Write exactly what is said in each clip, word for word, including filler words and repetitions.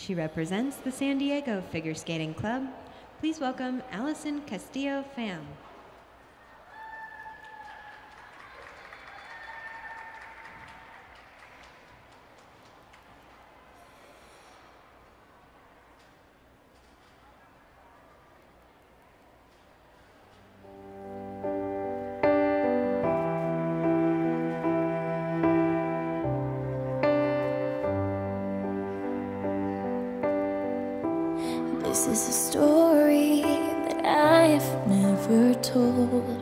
She represents the San Diego Figure Skating Club. Please welcome Allison Castillo-Pham. This is a story that I have never told.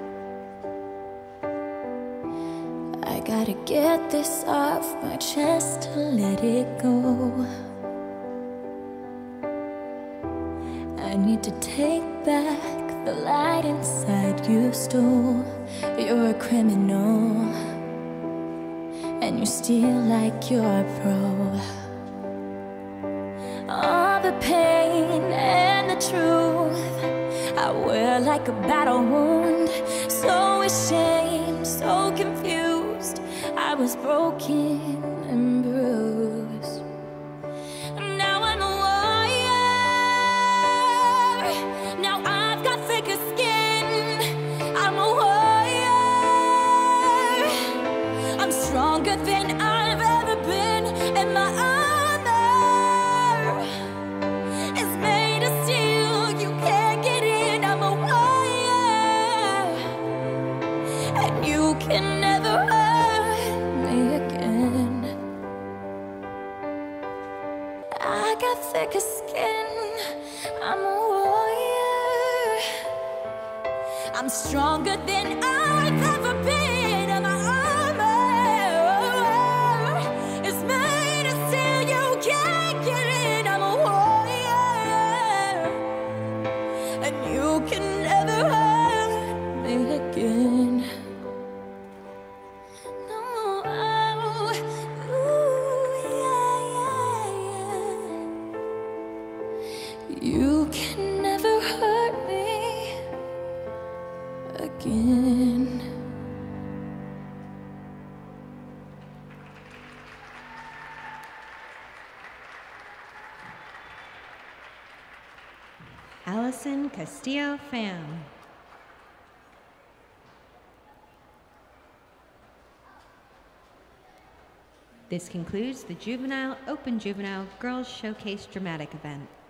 I gotta get this off my chest to let it go. I need to take back the light inside you stole. You're a criminal, and you steal like you're a pro. All the pain and the truth I wear like a battle wound. So ashamed, so confused, I was broken and bruised. Now I'm a warrior. Now I've got thicker skin. I'm a warrior. I'm stronger than I've ever been, and my armor is made of steel. You can't get in. I'm a warrior, and you can never hurt me again. I got thicker skin. I'm a warrior. I'm stronger than I've ever been, and my armor is made of steel. You can't get in. I'm a warrior, and you can never hurt me again. No, oh, ooh, yeah, yeah. You can never hurt me again. Allison Castillo-Pham. This concludes the Juvenile Open Juvenile Girls Showcase Dramatic event.